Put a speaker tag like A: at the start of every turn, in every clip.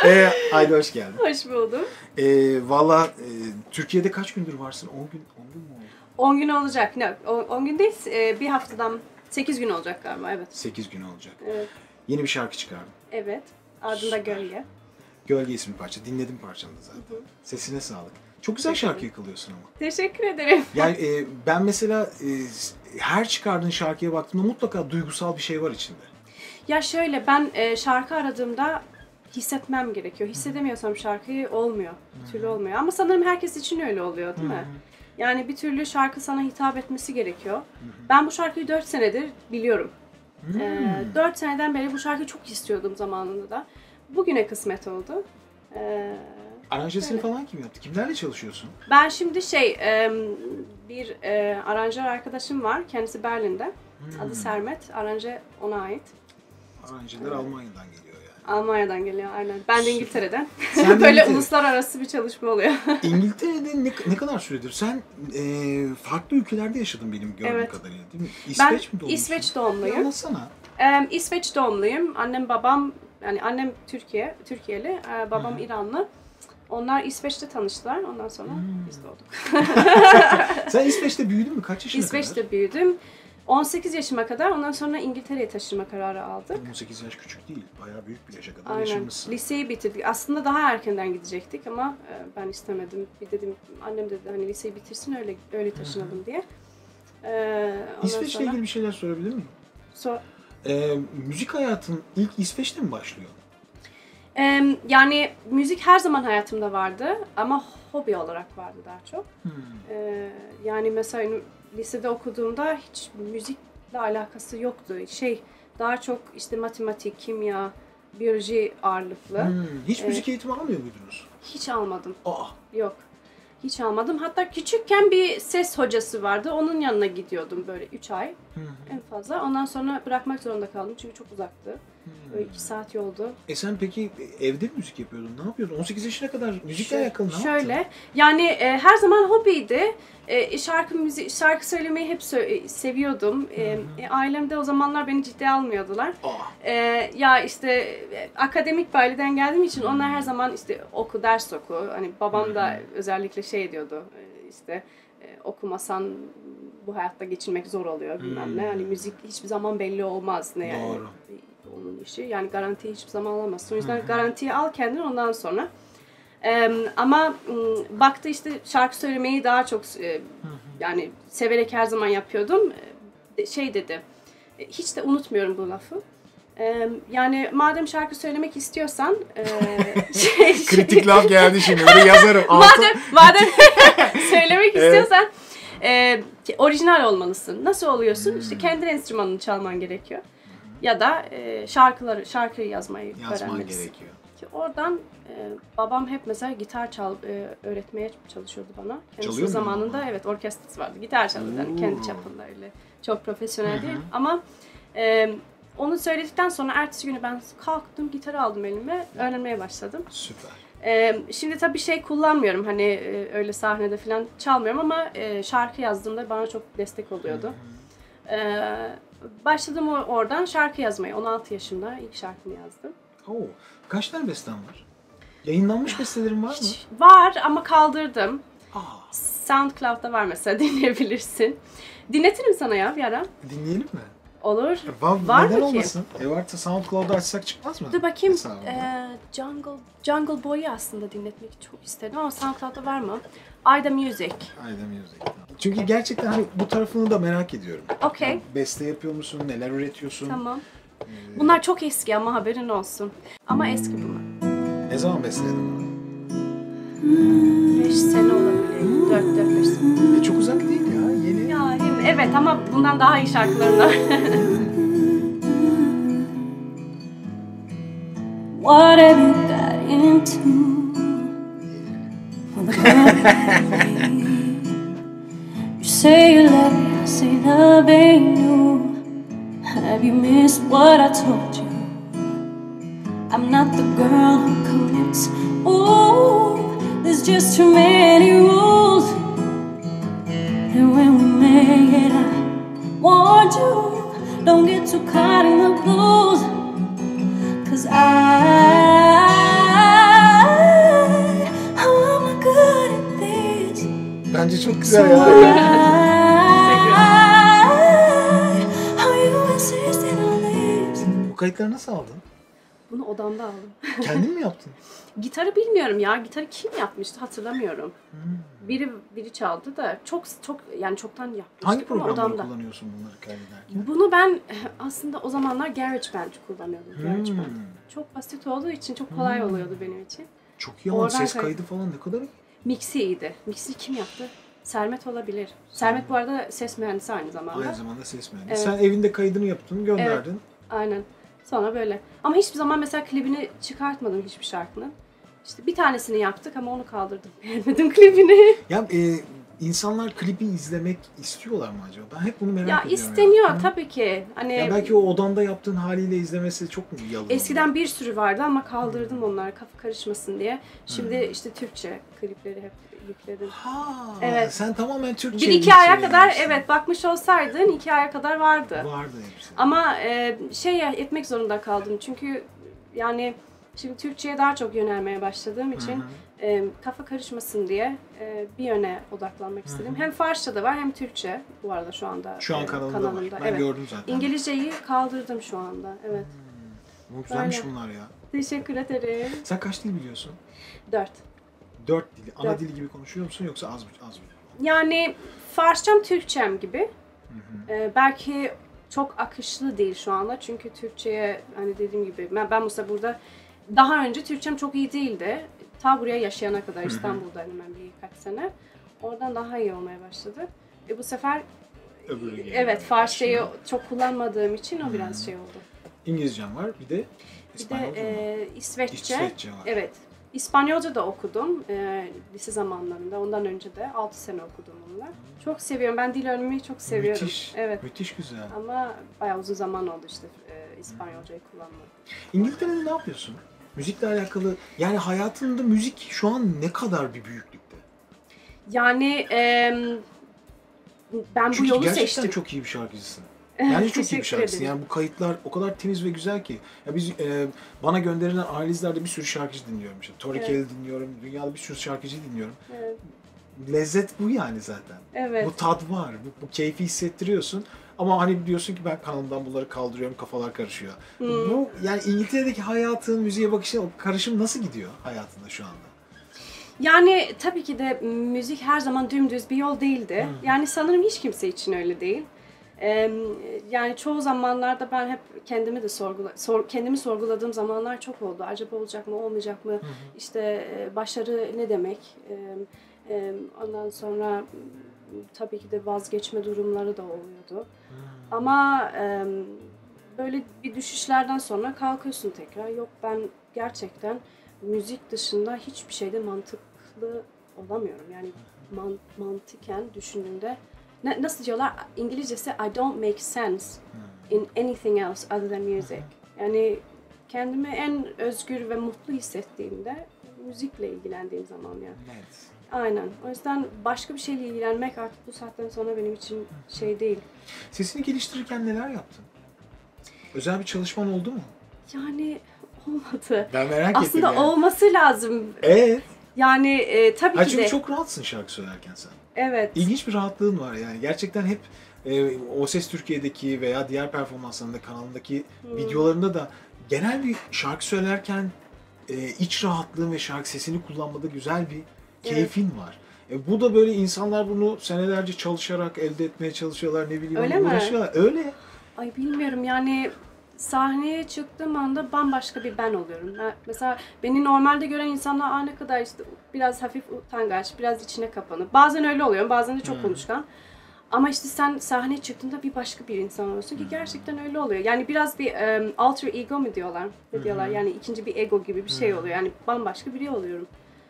A: Haydi hoş geldin.
B: Hoş buldum.
A: Valla Türkiye'de kaç gündür varsın? 10 gün mu oldu?
B: 10 gün olacak. Ne? 10 gün değil, bir haftadan 8 gün olacak galiba, evet.
A: 8 gün olacak.
B: Evet.
A: Yeni bir şarkı çıkardın.
B: Evet. Ardında Gölge.
A: Gölge isimli parça. Dinledim parçanı da zaten. Hı-hı. Sesine sağlık. Çok güzel şarkı yakalıyorsun ama.
B: Teşekkür ederim.
A: Yani ben mesela her çıkardığın şarkıya baktığımda mutlaka duygusal bir şey var içinde.
B: Ya şöyle, ben şarkı aradığımda hissetmem gerekiyor. Hissedemiyorsam şarkıyı olmuyor. Bir türlü olmuyor. Ama sanırım herkes için öyle oluyor, değil mi? Yani bir türlü şarkı sana hitap etmesi gerekiyor. Ben bu şarkıyı 4 senedir biliyorum. 4 seneden beri bu şarkıyı çok istiyordum zamanında da. Bugüne kısmet oldu.
A: Aranjesini falan kim yaptı? Kimlerle çalışıyorsun?
B: Ben şimdi bir aranjör arkadaşım var. Kendisi Berlin'de. Adı Sermet. Aranje ona ait.
A: Aranjeler Almanya'dan geliyor yani.
B: Almanya'dan geliyor, aynen. Ben de İngiltere'den.
A: Sen
B: Böyle uluslararası bir çalışma oluyor.
A: İngiltere'de ne kadar süredir? Sen farklı ülkelerde yaşadın benim gördüğüm kadarıyla, değil mi? İsveç mi doğmuşsun?
B: Ben İsveç doğumluyum.
A: Anlatsana.
B: İsveç doğumluyum. Annem babam, yani annem Türkiye'li, babam İranlı. Onlar İsveç'te tanıştılar. Ondan sonra biz doğduk.
A: Sen İsveç'te büyüdün mü? Kaç yaşına kadar?
B: İsveç'te büyüdüm. 18 yaşıma kadar. Ondan sonra İngiltere'ye taşınma kararı aldık.
A: 18 yaş küçük değil. Bayağı büyük bir yaşa kadar yaşamışsın.
B: Liseyi bitirdik. Aslında daha erkenden gidecektik ama ben istemedim. Bir dedim, annem dedi hani liseyi bitirsin öyle taşınalım diye.
A: İsveç'le ilgili bir şeyler sorabilir miyim? Müzik hayatın ilk İsveç'te mi başlıyor?
B: Yani müzik her zaman hayatımda vardı ama hobi olarak vardı daha çok. Yani mesela lisede okuduğumda hiç müzikle alakası yoktu. Daha çok işte matematik, kimya, biyoloji ağırlıklı.
A: Hiç müzik eğitimi almıyor muydunuz?
B: Hiç almadım.
A: Yok.
B: Hiç almadım. Hatta küçükken bir ses hocası vardı. Onun yanına gidiyordum böyle 3 ay en fazla. Ondan sonra bırakmak zorunda kaldım çünkü çok uzaktı. Böyle 2 saat yoldu.
A: Sen peki evde mi müzik yapıyordun? Ne yapıyordun? 18 yaşına kadar müzikle alakalı ne yaptın?
B: Şöyle, yani her zaman hobiydi. Şarkı söylemeyi hep seviyordum. Ailemde o zamanlar beni ciddiye almıyordular. Ya işte akademik bir aileden geldiğim için onlar her zaman işte ders oku. Hani babam da özellikle şey diyordu. İşte okumasan bu hayatta geçinmek zor oluyor bilmem ne. Hani müzik hiçbir zaman belli olmaz ne yani.
A: Doğru.
B: Onun işi. Yani garantiyi hiçbir zaman alamazsın. O yüzden garantiyi al kendin ondan sonra. Ama baktı işte şarkı söylemeyi daha çok yani severek her zaman yapıyordum. Şey dedi, hiç de unutmuyorum bu lafı. Yani madem şarkı söylemek istiyorsan
A: kritik laf geldi şimdi. Bunu yazarım.
B: Madem söylemek istiyorsan orijinal olmalısın. Nasıl oluyorsun? İşte kendi enstrümanını çalman gerekiyor. Ya da şarkıyı yazmayı öğrenmelisin.
A: Gerekiyor.
B: Oradan babam hep mesela gitar öğretmeye çalışıyordu bana. Kendisi zamanında evet orkestrası vardı. Gitar çalıyordu yani kendi çapında öyle. Çok profesyonel değil ama onu söyledikten sonra ertesi günü ben kalktım, gitarı aldım elime, öğrenmeye başladım.
A: Süper.
B: Şimdi tabii kullanmıyorum hani öyle sahnede falan çalmıyorum ama şarkı yazdığımda bana çok destek oluyordu. Başladım oradan şarkı yazmaya. 16 yaşında ilk şarkımı yazdım.
A: Kaç tane besten var? Yayınlanmış bestelerin var mı?
B: Var ama kaldırdım. SoundCloud'da var mesela, dinleyebilirsin. Dinletirim sana ya bir ara.
A: Dinleyelim mi?
B: Olur.
A: Var neden olmasın? Varsa SoundCloud'da açsak çıkmaz mı?
B: Dur bakayım. Jungle Boy'u aslında dinletmek çok istedim ama SoundCloud'da var mı? Ayda Music.
A: Çünkü gerçekten hani bu tarafını da merak ediyorum.
B: Okay.
A: Beste yapıyor musun? Neler üretiyorsun?
B: Tamam. Bunlar çok eski ama haberin olsun. Ama eski bunlar.
A: Ne zaman besledin bunu?
B: 5 sene olabilir. 4-5 sene.
A: Çok uzak değil ya. Yeni.
B: Evet ama bundan daha iyi şarkılarım var. What have you got into? You say you love me, I say love ain't new. Have you missed what I told you? I'm not the girl who commits. Ooh, there's just too many rules. And when we make it, I warned you, don't get too caught in the blues. 'Cause I
A: güzel ya. Bu kayıtları nasıl aldın?
B: Bunu odamda aldım.
A: Kendin mi yaptın?
B: Gitarı bilmiyorum ya. Gitarı kim yapmıştı hatırlamıyorum. Biri çaldı da çok yani çoktan yapmıştık.
A: Hangi programları kullanıyorsun bunları kaydederken?
B: Bunu ben aslında o zamanlar GarageBand kullanıyordum. GarageBand. Çok basit olduğu için çok kolay oluyordu benim için.
A: Çok iyi ama ses kaydı falan ne kadar iyi.
B: Mixi iyiydi. Mixi kim yaptı? Sermet olabilir. Sermet bu arada ses mühendisi aynı zamanda.
A: Aynı zamanda ses mühendisi. Evet. Sen evinde kaydını yaptın, gönderdin.
B: Evet, aynen. Sonra böyle. Ama hiçbir zaman mesela klibini çıkartmadım hiçbir şarkının. İşte bir tanesini yaptık ama onu kaldırdım. Beğenmedim klibini.
A: Ya insanlar klibi izlemek istiyorlar mı acaba? Ben hep bunu merak ediyorum.
B: Ya isteniyor tabii ki. Hani
A: ya belki o odanda yaptığın haliyle izlemesi çok mu yalın?
B: Eskiden bir sürü vardı ama kaldırdım onları kafa karışmasın diye. Şimdi işte Türkçe klipleri hep yükledim.
A: Ha,
B: evet.
A: Sen tamamen Türkçe.
B: 1-2 aya kadar evet bakmış olsaydın 2 aya kadar vardı.
A: Vardı hepsi.
B: Ama etmek zorunda kaldım çünkü yani şimdi Türkçe'ye daha çok yönelmeye başladığım için kafa karışmasın diye bir yöne odaklanmak istedim. Hem Farsça var hem Türkçe bu arada şu anda
A: kanalımda. Ben gördüm zaten.
B: İngilizceyi kaldırdım şu anda. Evet.
A: Güzelmiş bunlar ya.
B: Teşekkür ederim.
A: Sen kaç dil biliyorsun?
B: 4.
A: 4 dili. Ana dili gibi konuşuyor musun yoksa az mı?
B: Yani Farsçam Türkçem gibi. Belki çok akışlı değil şu anda çünkü Türkçe'ye hani dediğim gibi ben mesela burada daha önce Türkçem çok iyi değildi. Ta buraya yaşayana kadar İstanbul'daydım ben birkaç sene. Oradan daha iyi olmaya başladı. Bu sefer evet Farsçayı çok kullanmadığım için o biraz şey oldu.
A: İngilizcem var bir de
B: İspanyolca İsveççe.
A: İsveççe var.
B: Evet. İspanyolca da okudum lise zamanlarında. Ondan önce de 6 sene okudum onunla. Çok seviyorum. Ben dil öğrenmeyi çok seviyorum.
A: Müthiş.
B: Evet.
A: Müthiş güzel.
B: Ama bayağı uzun zaman oldu işte İspanyolcayı kullanmam.
A: İngiltere'de ne yapıyorsun? Müzikle alakalı yani hayatında müzik şu an ne kadar bir büyüklükte?
B: Yani ben
A: çünkü
B: bu yolu
A: gerçekten
B: seçtim.
A: çok iyi bir şarkıcısın. Bence çok iyi bir şarkıcısın. Yani bu kayıtlar o kadar temiz ve güzel ki. Ya biz bana gönderilen ailelerde bir sürü şarkıcı dinliyorum. İşte Tori Kelly dinliyorum. Dünyada bir sürü şarkıcı dinliyorum. Evet. Lezzet bu yani zaten.
B: Evet.
A: Bu tat var. Bu keyfi hissettiriyorsun. Ama hani diyorsun ki ben kanalımdan bunları kaldırıyorum, kafalar karışıyor. Bu yani İngiltere'deki hayatın, müziğe bakışın o karışım nasıl gidiyor hayatında şu anda?
B: Yani tabii ki de müzik her zaman dümdüz bir yol değildi. Yani sanırım hiç kimse için öyle değil. Yani çoğu zamanlarda ben hep kendimi de kendimi sorguladığım zamanlar çok oldu. Acaba olacak mı, olmayacak mı? İşte başarı ne demek? Ondan sonra tabii ki de vazgeçme durumları da oluyordu. Ama böyle bir düşüşlerden sonra kalkıyorsun tekrar. Yok ben gerçekten müzik dışında hiçbir şeyde mantıklı olamıyorum. Yani mantıken düşündüğümde nasıl diyorlar? İngilizcesi I don't make sense in anything else other than music. Yani kendimi en özgür ve mutlu hissettiğimde müzikle ilgilendiğim zaman yani.
A: Evet.
B: Aynen. O yüzden başka bir şeyle ilgilenmek artık bu saatten sonra benim için şey değil.
A: Sesini geliştirirken neler yaptın? Özel bir çalışman oldu mu?
B: Yani olmadı.
A: Ben merak ettim.
B: Aslında olması lazım.
A: Evet.
B: Yani tabii ki de.
A: Çünkü çok rahatsın şarkı söylerken sen.
B: Evet.
A: İlginç bir rahatlığın var yani. Gerçekten hep O Ses Türkiye'deki veya diğer performanslarında, kanalındaki videolarında da genel bir şarkı söylerken iç rahatlığın ve şarkı sesini kullanmada güzel bir keyfin var. Bu da böyle insanlar bunu senelerce çalışarak elde etmeye çalışıyorlar, ne bileyim
B: öyle
A: uğraşıyorlar. Öyle.
B: Ay bilmiyorum yani sahneye çıktığım anda bambaşka bir ben oluyorum. Mesela beni normalde gören insanlar ne kadar işte biraz hafif utangaç, biraz içine kapanık. Bazen öyle oluyorum, bazen de çok konuşkan. Ama işte sen sahneye çıktığında bir başka bir insan oluyorsun ki gerçekten öyle oluyor. Yani biraz bir alter ego mu diyorlar? Ne diyorlar? Yani ikinci bir ego gibi bir şey oluyor. Yani bambaşka biri oluyorum.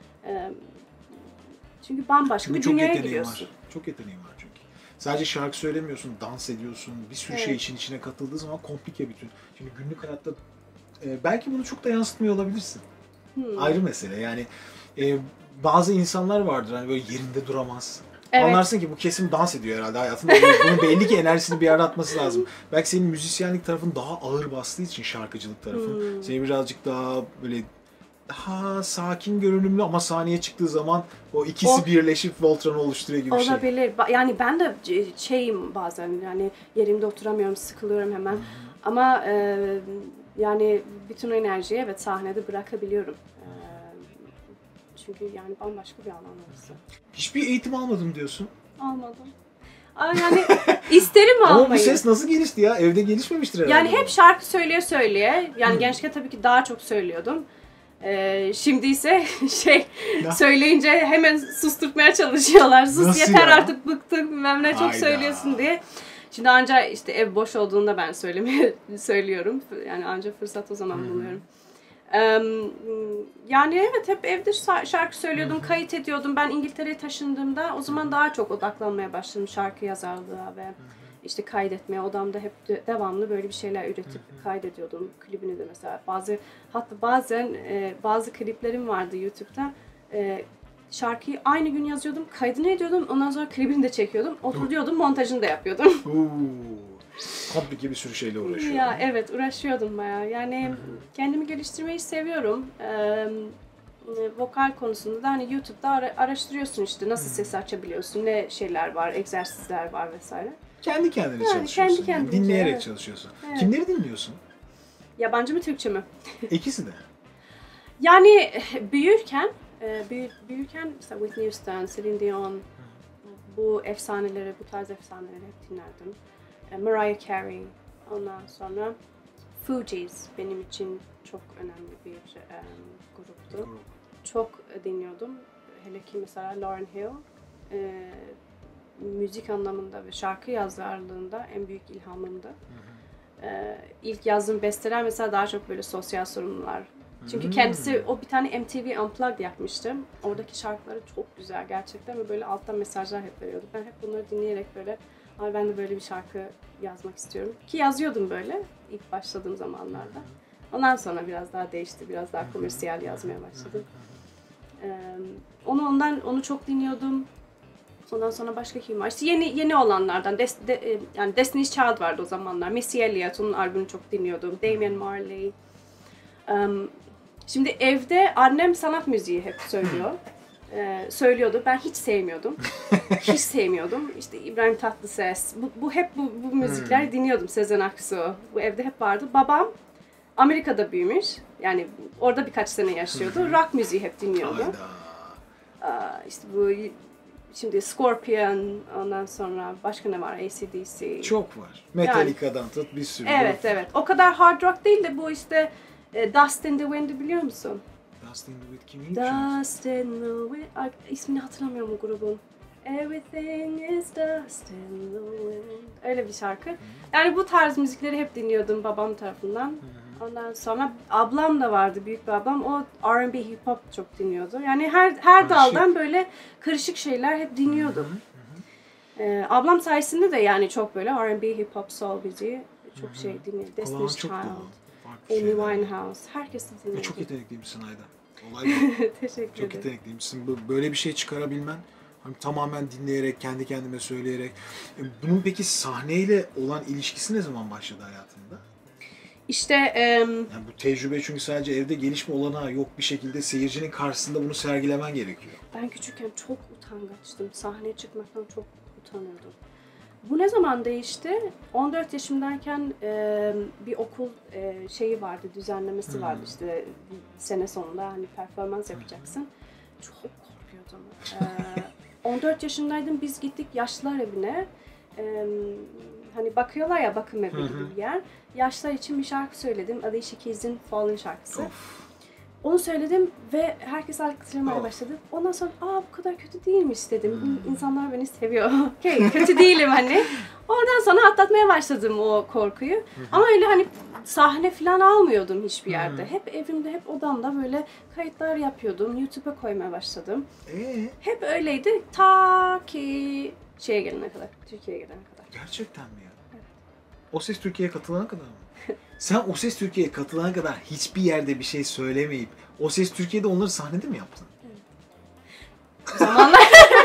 B: Çünkü bambaşka bir dünyaya gidiyorsun.
A: Çok yeteneğin var çünkü. Sadece şarkı söylemiyorsun, dans ediyorsun. Bir sürü şey işin içine katıldığı zaman komplike bütün. Şimdi günlük hayatta belki bunu çok da yansıtmıyor olabilirsin. Ayrı mesele. Yani bazı insanlar vardır hani böyle yerinde duramaz. Evet. Anlarsın ki bu kesim dans ediyor herhalde hayatında. Bunun belli ki enerjisini bir yerde atması lazım. Belki senin müzisyenlik tarafın daha ağır bastığı için şarkıcılık tarafın. Seni birazcık daha böyle daha sakin görünümlü ama sahneye çıktığı zaman o ikisi birleşip Voltron'u oluşturuyor gibi bir şey.
B: Olabilir. Yani ben de şeyim bazen, yani yerimde oturamıyorum, sıkılıyorum hemen. Ama yani bütün o enerjiyi evet sahnede bırakabiliyorum. Çünkü yani bambaşka bir alan orası.
A: Hiçbir eğitim almadım diyorsun.
B: Almadım. Yani isterim almayı.
A: Ama bu ses nasıl gelişti ya? Evde gelişmemiştir herhalde.
B: Yani hep şarkı söyleye, yani gençken tabii ki daha çok söylüyordum. Şimdi ise söyleyince hemen susturtmaya çalışıyorlar. Sus
A: nasıl
B: yeter
A: ya?
B: Artık bıktık bilmem ne çok söylüyorsun diye. Şimdi ancak işte ev boş olduğunda ben söylüyorum. Yani ancak fırsat o zaman buluyorum. Yani evet hep evde şarkı söylüyordum, kayıt ediyordum. Ben İngiltere'ye taşındığımda o zaman daha çok odaklanmaya başladım şarkı yazarlığa ve işte kaydetmeye. Odamda hep devamlı böyle bir şeyler üretip kaydediyordum. Klibini de mesela hatta bazen bazı kliplerim vardı YouTube'da. Şarkıyı aynı gün yazıyordum, kaydını ediyordum. Ondan sonra klibini de çekiyordum. Oturuyordum, montajını da yapıyordum.
A: Komplike bir sürü şeyle uğraşıyorum.
B: Ya evet uğraşıyordum bayağı. Yani kendimi geliştirmeyi seviyorum. Vokal konusunda da hani YouTube'da araştırıyorsun işte nasıl ses açabiliyorsun, ne şeyler var, egzersizler var vesaire.
A: Kendi kendine çalışıyorsun.
B: Kendi kendine.
A: Dinleyerek
B: evet.
A: çalışıyorsun.
B: Evet.
A: Kimleri dinliyorsun?
B: Yabancı mı Türkçe mi?
A: İkisi de.
B: Yani büyürken mesela Whitney Houston, Celine Dion, bu tarz efsaneleri hep dinlerdim. Mariah Carey, ondan sonra Fugees benim için çok önemli bir gruptu. Çok dinliyordum. Hele ki mesela Lauryn Hill müzik anlamında ve şarkı yazarlığında en büyük ilhamımdı. İlk yazdığım besteler mesela daha çok böyle sosyal sorunlar. Çünkü kendisi o bir tane MTV Unplugged yapmıştı. Oradaki şarkıları çok güzel gerçekten ve böyle alttan mesajlar hep veriyordu. Ben hep bunları dinleyerek böyle ben de böyle bir şarkı yazmak istiyorum. Ki yazıyordum böyle ilk başladığım zamanlarda. Ondan sonra biraz daha değişti. Biraz daha komersiyel yazmaya başladım. Onu çok dinliyordum. Ondan sonra başka kim var? İşte yeni olanlardan yani Destiny's Child vardı o zamanlar. Missy Elliott, onun albümünü çok dinliyordum. Damian Marley. Şimdi evde annem sanat müziği hep söylüyordu. Ben hiç sevmiyordum. Hiç sevmiyordum. İşte İbrahim Tatlıses. Bu müzikler dinliyordum. Sezen Aksu. Bu evde hep vardı. Babam Amerika'da büyümüş. Yani orada birkaç sene yaşıyordu. Rock müziği hep dinliyordu. İşte bu şimdi Scorpion, ondan sonra başka ne var? AC/DC.
A: Çok var. Metallica'dan tut bir sürü.
B: Evet. O kadar hard rock değil de bu işte Dust in the Wind'i biliyor musun?
A: Dust in the Wind kimiydi?
B: Dust in the Wind. İsmini hatırlamıyorum o grubun. Everything is dust in the wind. Öyle bir şarkı. Yani bu tarz müzikleri hep dinliyordum babam tarafından. Ondan sonra ablam da vardı, büyük bir ablam. O R&B, hip hop çok dinliyordu. Yani her daldan böyle karışık şeyler hep dinliyordum. Ablam sayesinde de yani çok böyle R&B, hip hop, soul müziği çok şey dinliyordum. Destiny's Child, Amy Winehouse, herkes dinliyordu.
A: Çok yetenekliymişsin Ayda. Olay bu.
B: Teşekkür ederim.
A: Çok yetenekliymişsin. Böyle bir şey çıkarabilmen, hani tamamen dinleyerek, kendi kendime söyleyerek. Bunun peki sahneyle olan ilişkisi ne zaman başladı hayatında?
B: İşte
A: yani bu tecrübe çünkü sadece evde gelişme olanağı yok, bir şekilde seyircinin karşısında bunu sergilemen gerekiyor.
B: Ben küçükken çok utangaçtım. Sahneye çıkmaktan çok utanıyordum. Bu ne zaman değişti? 14 yaşımdayken bir okul şeyi vardı, düzenlemesi vardı işte sene sonunda hani performans yapacaksın. Çok korkuyordum. 14 yaşındaydım, biz gittik yaşlılar evine. Hani bakıyorlar ya, bakım evi gibi bir yer. Yaşlılar için bir şarkı söyledim. Alicia Keys'in Fallen şarkısı. Onu söyledim ve herkes alkışlamaya başladı. Ondan sonra bu kadar kötü değilmiş dedim. İnsanlar beni seviyor. Kötü değilim hani. Oradan sonra atlatmaya başladım o korkuyu. Ama öyle hani sahne falan almıyordum hiçbir yerde. Hep evimde, hep odamda böyle kayıtlar yapıyordum. YouTube'a koymaya başladım. Hep öyleydi ta ki şeye gelene kadar, Türkiye'ye gelene kadar.
A: Gerçekten mi ya?
B: Evet.
A: O Ses Türkiye'ye katılana kadar mı? Sen O Ses Türkiye'ye katılana kadar hiçbir yerde bir şey söylemeyip O Ses Türkiye'de onları sahnede mi yaptın?
B: Evet. O zamanlar...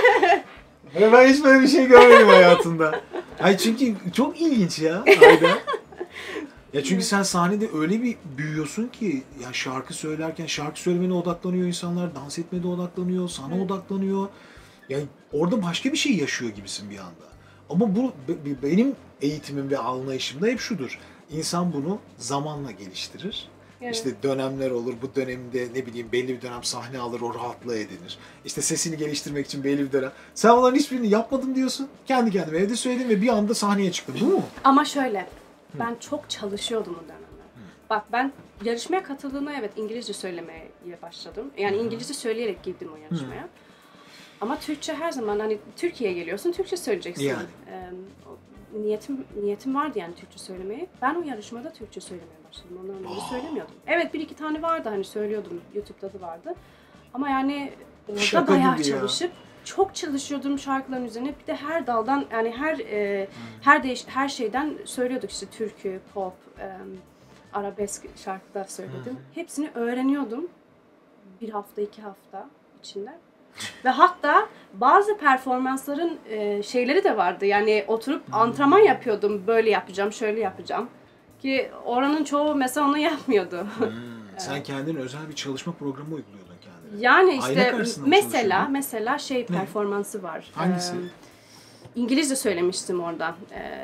A: Ben hiç böyle bir şey görmedim hayatımda. Ay çünkü çok ilginç ya Ayda. Ya çünkü sen sahnede öyle bir büyüyorsun ki ya şarkı söylerken şarkı söylemene odaklanıyor insanlar, dans etmeye odaklanıyor, sana odaklanıyor. Yani orada başka bir şey yaşıyor gibisin bir anda. Ama bu benim eğitimim ve anlayışımda hep şudur. İnsan bunu zamanla geliştirir.
B: Evet.
A: İşte dönemler olur. Bu dönemde ne bileyim belli bir dönem sahne alır, o rahatlığa edinir. İşte sesini geliştirmek için belli bir dönem. Sen onların hiçbirini yapmadım diyorsun. Kendi kendime evde söyledim ve bir anda sahneye çıktım. Bu mu?
B: Ama şöyle, ben çok çalışıyordum o dönemler. Bak ben yarışmaya katıldığımda evet İngilizce söylemeye başladım. Yani İngilizce söyleyerek girdim o yarışmaya. Ama Türkçe her zaman hani Türkiye'ye geliyorsun, Türkçe söyleyeceksin.
A: Yani.
B: Niyetim vardı yani Türkçe söylemeyi. Ben o yarışmada Türkçe söylemeye başladım. Ondan önce söylemiyordum. Evet bir iki tane vardı hani söylüyordum. YouTube'da da vardı. Ama yani orada
A: Şaka
B: bayağı
A: gibi ya.
B: çalışıp çok çalışıyordum şarkıların üzerine. Bir de her daldan yani her şeyden söylüyorduk işte türkü, pop, arabesk şarkılar söyledim. Hepsini öğreniyordum. Bir hafta, 2 hafta içinde. Ve hatta bazı performansların şeyleri de vardı. Yani oturup antrenman yapıyordum. Böyle yapacağım, şöyle yapacağım. Ki oranın çoğu mesela onu yapmıyordu.
A: Sen kendin özel bir çalışma programı uyguluyordun kendine.
B: Yani
A: Ayna
B: işte
A: karşısında mı çalışıyordun?
B: mesela şey performansı var.
A: Hangisi?
B: İngilizce söylemiştim orada.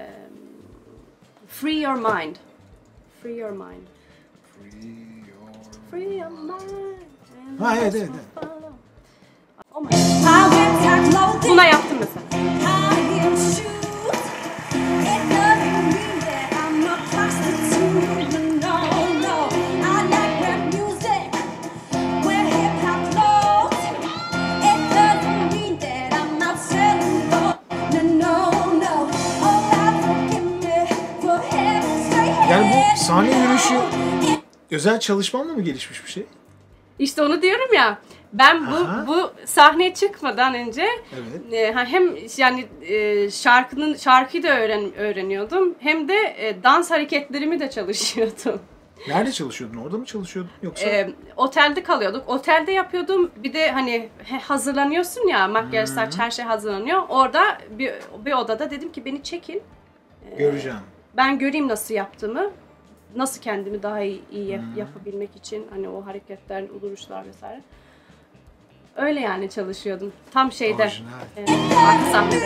B: Free Your Mind. Free Your Mind. Free Your Mind.
A: Ha evet.
B: Oh my God. Buna yaptım mesela.
A: Yani bu sahne yürüyüşü özel çalışmanla mı gelişmiş bir şey?
B: İşte onu diyorum ya. Ben bu sahneye çıkmadan önce hem yani şarkıyı da öğreniyordum hem de dans hareketlerimi de çalışıyordum.
A: Nerede çalışıyordun? Orada mı çalışıyordun yoksa?
B: Otelde kalıyorduk. Otelde yapıyordum. Bir de hani hazırlanıyorsun ya makyaj, saç her şey hazırlanıyor. Orada bir odada dedim ki beni çekin.
A: Göreceğim.
B: Ben göreyim nasıl yaptığımı. Nasıl kendimi daha iyi yapabilmek için hani o hareketler, duruşlar vesaire. Öyle yani çalışıyordum. Tam şeyde. Arka sahnede.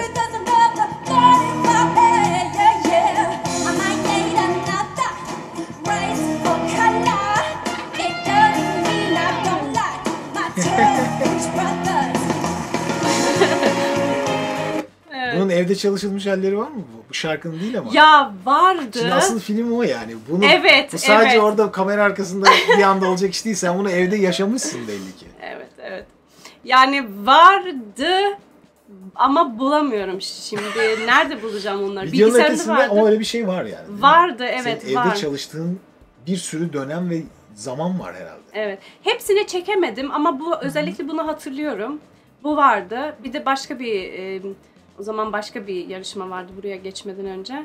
A: Bunun evde çalışılmış halleri var mı? Bu şarkının değil ama.
B: Ya vardı.
A: Şimdi asıl film o yani. Bu sadece
B: evet.
A: orada kamera arkasında bir anda olacak iş değil. Sen bunu evde yaşamışsın belli ki.
B: Evet. Yani vardı ama bulamıyorum şimdi. Nerede bulacağım onları?
A: Videonun
B: Bilgisayarımda
A: ötesinde
B: vardı.
A: ama öyle bir şey var yani.
B: Vardı evet
A: Senin
B: var.
A: evde çalıştığın bir sürü dönem ve zaman var herhalde.
B: Evet. Hepsini çekemedim ama özellikle bunu hatırlıyorum. Bu vardı. Bir de başka o zaman başka bir yarışma vardı buraya geçmeden önce.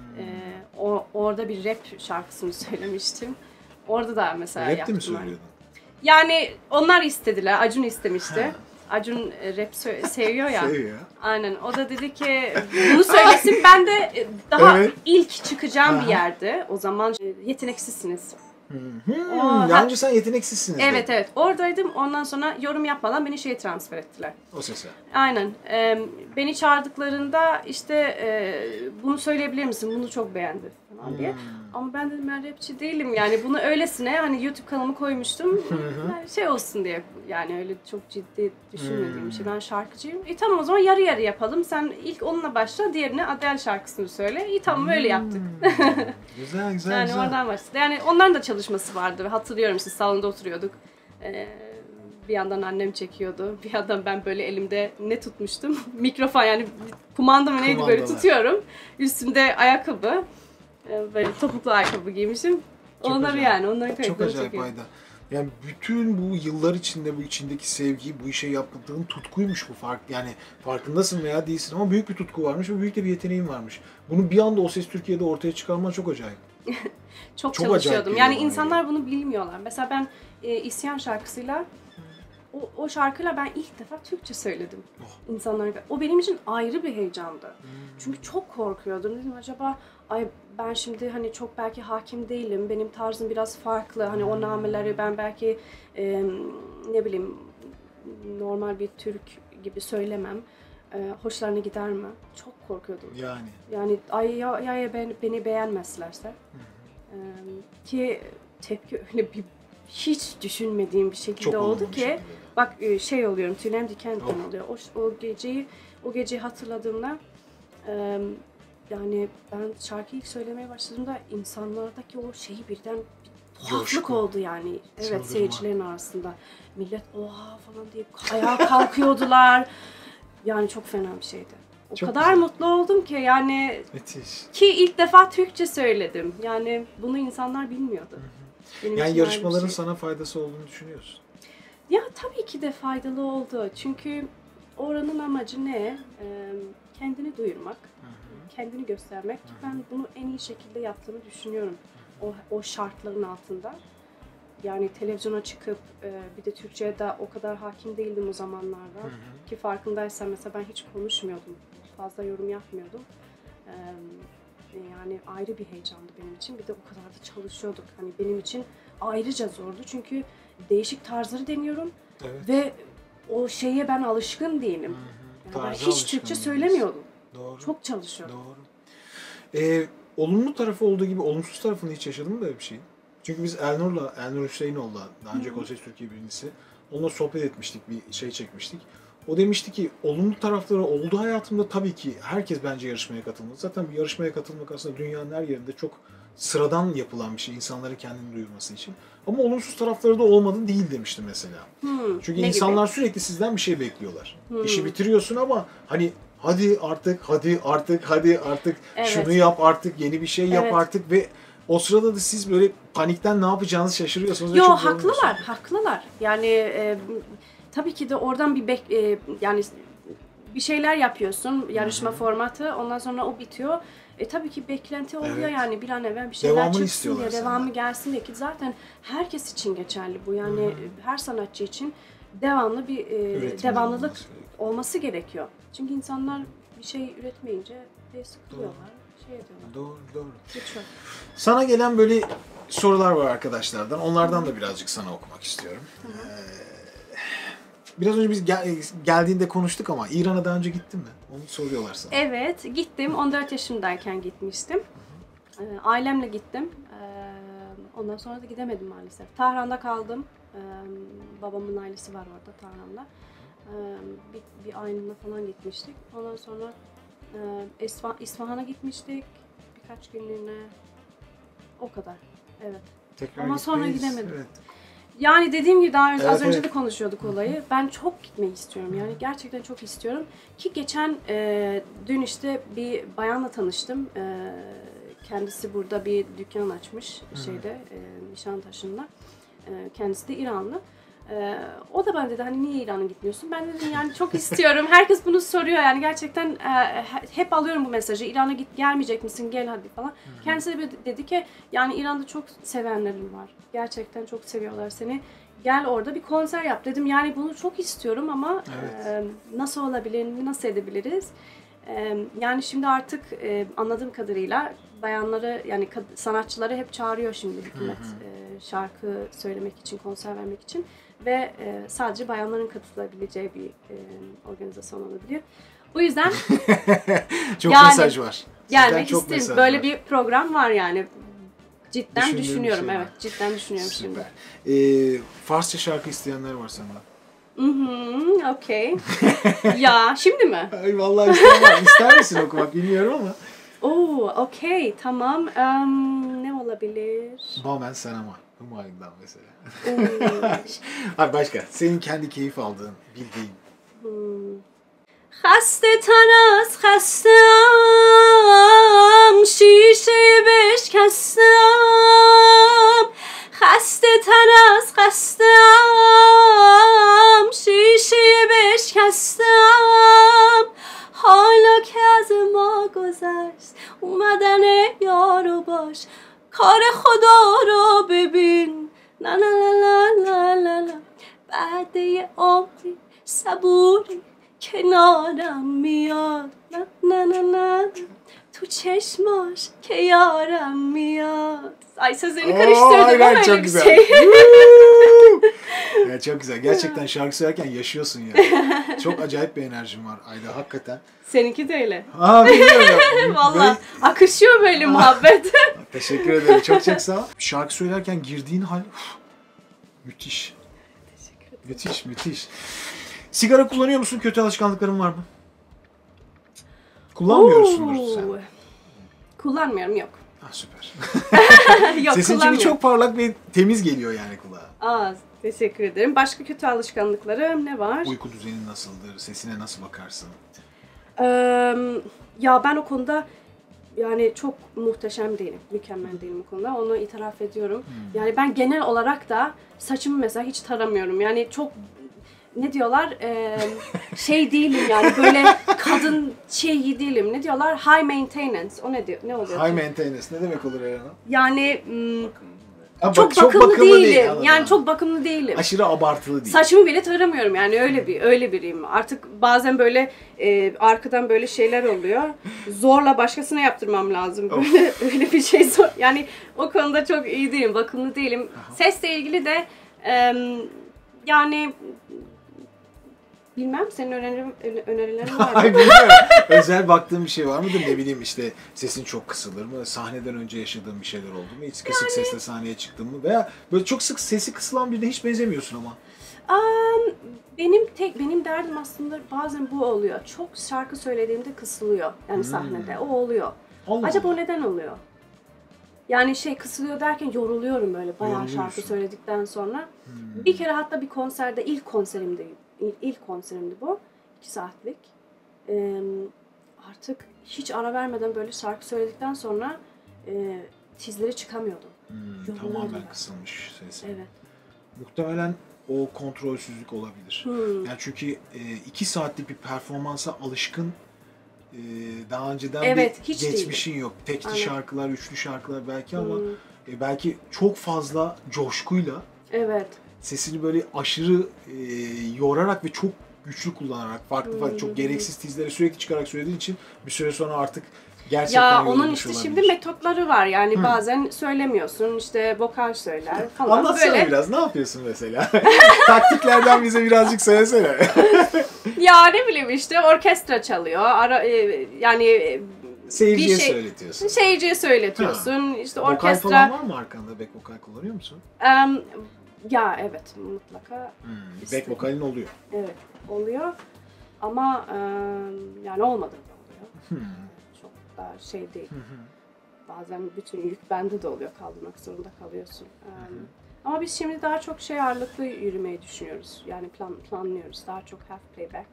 B: Orada bir rap şarkısını söylemiştim. Orada da mesela
A: Rap de
B: yaptım.
A: mi söylüyordun?
B: Yani onlar istediler. Acun istemişti. Acun rap seviyor ya.
A: Seviyor.
B: Aynen. O da dedi ki bunu söylesin. Ben de daha ilk çıkacağım bir yerde. O zaman yeteneksizsiniz.
A: Daha önce sen yeteneksizsiniz.
B: Evet. Oradaydım. Ondan sonra yorum yapmadan beni şeye transfer ettiler.
A: O sese.
B: Aynen. Beni çağırdıklarında işte bunu söyleyebilir misin? Bunu çok beğendi falan diye. Ama ben dedim ben rapçi değilim yani bunu öylesine hani YouTube kanalımı koymuştum. Yani şey olsun diye yani öyle çok ciddi düşünmediğim bir şey. Ben şarkıcıyım. Tamam o zaman yarı yarı yapalım. Sen ilk onunla başla diğerine Adele şarkısını söyle. Tamam öyle yaptık.
A: Güzel.
B: Yani oradan başladı. Yani onların da çalışması vardı. Hatırlıyorum işte salonda oturuyorduk. Bir yandan annem çekiyordu. Bir yandan ben böyle elimde ne tutmuştum? Mikrofon yani kumanda mı neydi böyle tutuyorum. Üstümde ayakkabı. Böyle topuklu ayakkabı giymişim. Onları
A: çok acayip Ayda. Yani bütün bu yıllar içinde bu içindeki sevgiyi, bu işe yaptığın tutkuymuş bu yani farkındasın veya değilsin ama büyük bir tutku varmış ve büyük de bir yeteneğin varmış. Bunu bir anda O Ses Türkiye'de ortaya çıkarman çok acayip.
B: çok çalışıyordum. Yani insanlar bunu bilmiyorlar. Mesela ben İsyan şarkısıyla o şarkıyla ben ilk defa Türkçe söyledim insanlara. O benim için ayrı bir heyecandı. Çünkü çok korkuyordum. Dedim acaba ay ben şimdi hani çok belki hakim değilim, benim tarzım biraz farklı, hani o nameleri ben belki ne bileyim normal bir Türk gibi söylemem, hoşlarına gider mi? Çok korkuyordum. Yani ay ya beni beğenmezlerse. Ki tepki öyle bir hiç düşünmediğim bir şekilde çok oldu ki şekilde. Bak şey oluyorum, tüylerim diken diken oluyor. O geceyi hatırladığımda yani ben şarkıyı ilk söylemeye başladığımda insanlardaki o şeyi birden bir tuhaflık oldu yani. Evet, çıldırma. Seyircilerin arasında. Millet oha falan deyip ayağa kalkıyordular. Yani çok fena bir şeydi. O çok kadar güzel. Mutlu oldum ki yani. Müthiş. Ki ilk defa Türkçe söyledim. Yani bunu insanlar bilmiyordu.
A: Yani yarışmaların sana faydası olduğunu düşünüyorsun.
B: Ya tabii ki de faydalı oldu. Çünkü oranın amacı ne? Kendini duyurmak, kendini göstermek. Ben bunu en iyi şekilde yaptığımı düşünüyorum. O şartların altında. Yani televizyona çıkıp bir de Türkçe'ye de o kadar hakim değildim o zamanlarda. Ki farkındaysan mesela ben hiç konuşmuyordum. Fazla yorum yapmıyordum. Yani ayrı bir heyecandı benim için. Bir de o kadar da çalışıyorduk. Hani benim için ayrıca zordu. Çünkü değişik tarzları deniyorum. Evet. Ve o şeye ben alışkın değilim. Yani ben hiç Türkçe söylemiyordum. Doğru. Çok çalışıyordum.
A: Doğru. Olumlu tarafı olduğu gibi olumsuz tarafını hiç yaşadın mı böyle bir şey? Çünkü biz Elnur Hüseyinoğlu'la, daha önce O Ses Türkiye birincisi, onunla sohbet etmiştik, bir şey çekmiştik. O demişti ki olumlu tarafları oldu hayatımda, tabii ki herkes bence yarışmaya katılmalı. Zaten bir yarışmaya katılmak aslında dünyanın her yerinde çok sıradan yapılan bir şey, insanların kendini duyurması için. Ama olumsuz tarafları da olmadı değil demişti mesela. Çünkü insanlar sürekli sizden bir şey bekliyorlar. İşi bitiriyorsun ama hani hadi artık evet. Şunu yap artık, yeni bir şey yap artık ve o sırada da siz böyle panikten ne yapacağınızı şaşırıyorsunuz.
B: Yo, haklılar. Yani tabii ki de oradan yani bir şeyler yapıyorsun, yarışma formatı, ondan sonra o bitiyor. Tabii ki beklenti oluyor yani bir an evvel bir şeyler devamını çıksın diye, devamı gelsin diye ki zaten herkes için geçerli bu. Yani her sanatçı için devamlı bir devamlılık olması gerekiyor. Çünkü insanlar bir şey üretmeyince sıkılıyorlar.
A: Doğru. Lütfen. Sana gelen böyle sorular var arkadaşlardan. Onlardan da birazcık sana okumak istiyorum. Biraz önce biz geldiğinde konuştuk ama İran'a daha önce gittin mi? Onu soruyorlar sana.
B: Evet, gittim. 14 yaşımdayken gitmiştim. Ailemle gittim. Ondan sonra da gidemedim maalesef. Tahran'da kaldım. Babamın ailesi var orada Tahran'da. Bir aylığına falan gitmiştik. Ondan sonra İsfahan'a gitmiştik. Birkaç günlüğüne. O kadar. Evet.
A: Tekrar
B: ama sonra gidemedim.
A: Evet.
B: Yani dediğim gibi daha önce, az önce de konuşuyorduk olayı. Ben çok gitmeyi istiyorum. Yani gerçekten çok istiyorum. Ki geçen dün işte bir bayanla tanıştım. Kendisi burada bir dükkan açmış Nişantaşı'nda. Kendisi de İranlı. O da bana dedi hani niye İran'a gitmiyorsun? Ben dedim yani çok istiyorum. Herkes bunu soruyor yani gerçekten hep alıyorum bu mesajı. İran'a gelmeyecek misin? Gel hadi falan. Kendisi de dedi ki yani İran'da çok sevenlerin var. Gerçekten çok seviyorlar seni. Gel orada bir konser yap dedim. Yani bunu çok istiyorum ama nasıl olabilir, nasıl edebiliriz? Yani şimdi artık anladığım kadarıyla bayanları yani sanatçıları hep çağırıyor şimdi hükümet şarkı söylemek için, konser vermek için ve sadece bayanların katılabileceği bir organizasyon olabiliyor. Bu yüzden
A: çok mesaj var.
B: Gelmek isterim. Böyle var. Bir program var yani. Cidden düşünüyorum. Evet, cidden düşünüyorum
A: süper.
B: Şimdi.
A: Farsça şarkı isteyenler var senden.
B: Okey. Ya şimdi mi?
A: Ay vallahi istemem. İster misin okumak bilmiyorum ama.
B: Okey, tamam. Ne olabilir?
A: Ben sen ama. Humayun'dan mesela. Abi başka. Senin kendi keyif aldığın, bildiğin.
B: خسته تن از خستم شیشه بشکستم خسته تن از خستم شیشه بشکستم حالا که از ما گذشت اومدن یارو باش کار خدا رو ببین لا لا لا لا لا لا بعد یه عمری صبوری کنارم میاد نه نه نه نه تو Tu çeşmaş ke yarem miyat. Ay sözlerini karıştırdım ama öyle bir
A: güzel.
B: şey.
A: Ya çok güzel. Gerçekten şarkı söylerken yaşıyorsun ya. Çok acayip bir enerjin var Ayda hakikaten.
B: Seninki de öyle.
A: Bilmiyorum.
B: Valla akışıyor böyle muhabbet.
A: Teşekkür ederim. Çok sağ ol. Şarkı söylerken girdiğin hal müthiş.
B: Teşekkür ederim.
A: Müthiş, müthiş. Sigara kullanıyor musun? Kötü alışkanlıkların var mı? Kullanmıyorsundur sen.
B: Kullanmıyorum, yok.
A: Süper.
B: Yok,
A: Sesin çünkü çok parlak ve temiz geliyor yani kulağa.
B: Teşekkür ederim. Başka kötü alışkanlıklarım ne var?
A: Uyku düzenin nasıldır? Sesine nasıl bakarsın?
B: Ya ben o konuda yani çok muhteşem değilim, mükemmel değilim o konuda. Onu itiraf ediyorum. Yani ben genel olarak da saçımı mesela hiç taramıyorum. Yani çok ne diyorlar? Şey değilim yani böyle kadın şeyi değilim. Ne diyorlar? High maintenance. O ne diyor? Ne oluyor?
A: High maintenance ne demek olur Eren Hanım?
B: Yani
A: Çok
B: bakımlı değilim.
A: değil,
B: yani çok bakımlı değilim.
A: Aşırı abartılı değil.
B: Saçımı bile taramıyorum yani öyle biriyim. Artık bazen böyle arkadan böyle şeyler oluyor. Zorla başkasına yaptırmam lazım. Böyle öyle bir şey zor. Yani o konuda çok iyi değilim, bakımlı değilim. Sesle ilgili de yani bilmem, senin önerilerin var mı?
A: Bilmiyorum. Özel baktığın bir şey var mıdır? Ne bileyim işte sesin çok kısılır mı? Sahneden önce yaşadığın bir şeyler oldu mu? Hiç kısık sesle sahneye çıktın mı? Veya böyle çok sık sesi kısılan birine hiç benzemiyorsun ama.
B: Benim derdim aslında bazen bu oluyor. Çok şarkı söylediğimde kısılıyor. Yani sahnede. O oluyor. Acaba o neden oluyor? Yani kısılıyor derken yoruluyorum böyle bayağı şarkı söyledikten sonra. Bir kere hatta bir konserde, ilk konserimdi bu. 2 saatlik. Artık hiç ara vermeden böyle şarkı söyledikten sonra tizleri çıkamıyordum.
A: Tamamen kısılmış sesi.
B: Evet.
A: Muhtemelen o kontrolsüzlük olabilir. Yani çünkü 2 saatlik bir performansa alışkın daha önceden hiç geçmişin değilim. Yok. Tekli şarkılar, üçlü şarkılar belki ama belki çok fazla coşkuyla sesini böyle aşırı yorarak ve çok güçlü kullanarak farklı çok gereksiz tizleri sürekli çıkarak söylediğin için bir süre sonra artık gerçekten
B: ya onun
A: olabilir.
B: Şimdi metotları var yani bazen söylemiyorsun vokal söyler falan.
A: Anlatsana
B: böyle.
A: Biraz ne yapıyorsun mesela? Taktiklerden bize birazcık söylesene.
B: Ya ne bileyim orkestra çalıyor yani
A: seyirciye söyletiyorsun.
B: Seyirciye söyletiyorsun orkestra.
A: Vokal falan var mı arkanda? Back vokal kullanıyor musun?
B: Ya evet mutlaka.
A: Back vokalin oluyor.
B: Evet oluyor ama yani olmadı da oluyor. Çok da değil. Bazen bütün yük bende de oluyor, kaldırmak zorunda kalıyorsun. Ama biz şimdi daha çok ağırlıklı yürümeyi düşünüyoruz. Yani planlıyoruz. Daha çok half playback.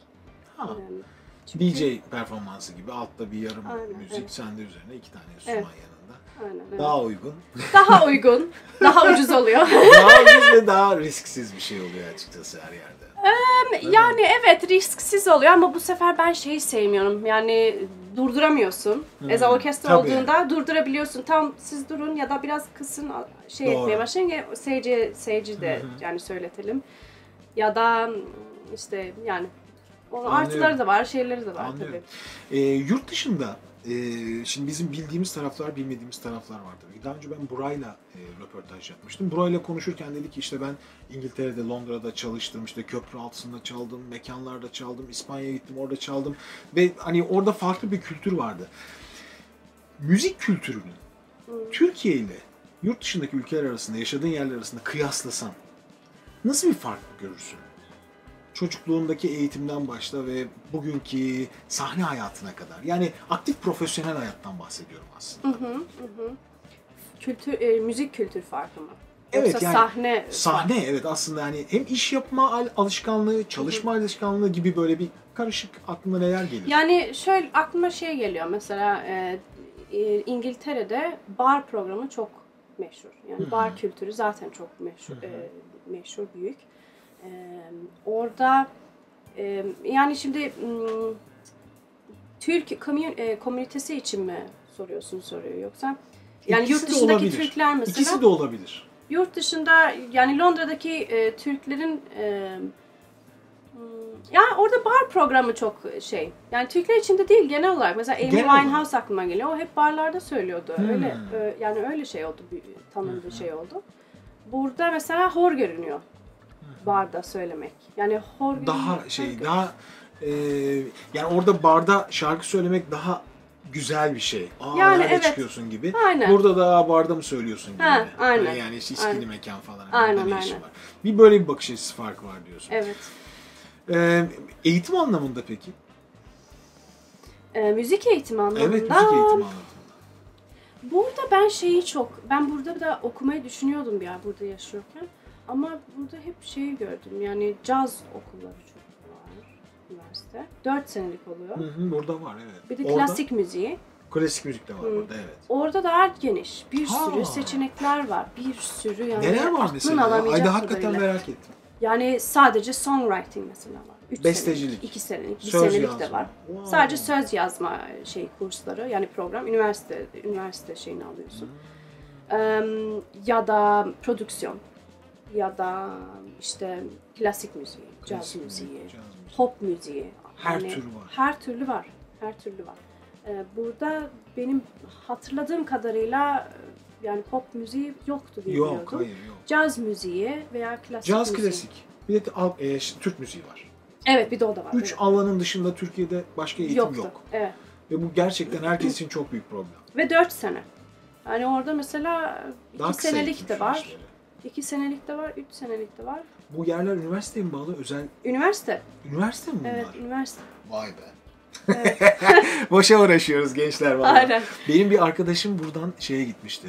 A: DJ performansı gibi altta bir yarım müzik, sende üzerine 2 tane enstrüman yanında.
B: Aynen,
A: daha uygun.
B: Daha uygun. Daha ucuz oluyor.
A: Daha ucuz ve daha risksiz bir şey oluyor açıkçası her yerde.
B: Yani risksiz oluyor ama bu sefer ben sevmiyorum. Yani durduramıyorsun. Orkestra olduğunda durdurabiliyorsun. Tam siz durun ya da biraz kısın etmeye başlayın. Seyirci de yani söyletelim. Ya da yani onun artıları da var, şeyleri de var tabii.
A: Yurt dışında şimdi bizim bildiğimiz taraflar, bilmediğimiz taraflar var tabii. Daha önce ben Buray'la röportaj yapmıştım. Buray'la konuşurken dedi ki ben İngiltere'de, Londra'da çalıştım, köprü altında çaldım, mekanlarda çaldım, İspanya'ya gittim, orada çaldım ve orada farklı bir kültür vardı. Müzik kültürünün Türkiye ile yurt dışındaki ülkeler arasında, yaşadığın yerler arasında kıyaslasan nasıl bir fark görürsün? Çocukluğundaki eğitimden başla ve bugünkü sahne hayatına kadar. Yani aktif profesyonel hayattan bahsediyorum aslında.
B: Müzik kültür farkı mı?
A: Evet,
B: yoksa
A: sahne evet aslında hem iş yapma alışkanlığı, çalışma alışkanlığı gibi böyle bir karışık aklına neler gelir? Yani
B: aklıma geliyor mesela İngiltere'de bar programı çok meşhur. Yani bar kültürü zaten çok meşhur büyük. Orada yani şimdi Türk komünitesi için mi soruyorsun soruyu yoksa yani
A: İkisi
B: yurt dışındaki
A: olabilir.
B: Türkler mesela
A: İkisi de olabilir.
B: Yurt dışında yani Londra'daki Türklerin Yani orada bar programı çok şey. Yani Türkler içinde değil genel olarak. Mesela Amy Winehouse aklıma geliyor. O hep barlarda söylüyordu. Öyle yani öyle şey oldu. Bir tanındığı şey oldu. Burada mesela hor görünüyor. Barda söylemek. Yani hor
A: daha daha yani orada barda şarkı söylemek daha güzel bir şey.
B: Yani
A: nerede çıkıyorsun gibi.
B: Aynen.
A: Burada da barda mı söylüyorsun gibi.
B: Aynen.
A: Yani işte içkili mekan falan.
B: Aynen.
A: Var. Bir böyle bir bakış açısı farkı var diyorsun.
B: Evet.
A: Eğitim anlamında peki?
B: Müzik eğitimi anlamında.
A: Evet, müzik eğitimi anlamında.
B: Burada ben burada da okumayı düşünüyordum bir yer burada yaşıyorken. Ama burada hep şeyi gördüm. Yani caz okulları çok var üniversite. 4 senelik oluyor.
A: Burada var evet.
B: Bir de klasik müziği.
A: Klasik müzik de var burada evet.
B: Orada daha geniş. Bir sürü seçenekler var. Bir sürü yani.
A: Neler var mesela? Ayda hakikaten merak ettim.
B: Yani sadece songwriting mesela var. 3
A: bestecilik.
B: Senelik, 2 senelik, 1
A: söz
B: senelik
A: yazma.
B: de var.
A: Wow.
B: Sadece söz yazma kursları yani program üniversite şeyini alıyorsun. Ya da prodüksiyon ya da işte klasik müziği, caz müziği, pop müziği.
A: Her
B: yani
A: türlü var.
B: Her türlü var. Burada benim hatırladığım kadarıyla yani pop müziği yoktu diye biliyordum.
A: Yok, hayır yok.
B: Caz müziği veya klasik
A: caz
B: müziği.
A: klasik. Bir de Türk müziği var.
B: Evet bir de o da var.
A: 3 alanın dışında Türkiye'de başka eğitim yok.
B: Evet.
A: Ve bu gerçekten herkes için çok büyük problem.
B: Ve 4 sene. Yani orada mesela
A: Daha
B: 2 senelik de var.
A: süreçleri.
B: 2 senelik de var, 3 senelik de var.
A: Bu yerler üniversiteye mi bağlı? Özel
B: Üniversite.
A: üniversite mi bunlar?
B: Evet, üniversite.
A: Vay be.
B: Evet.
A: Boşa uğraşıyoruz gençler vallahi.
B: Aynen.
A: Benim bir arkadaşım buradan şeye gitmişti.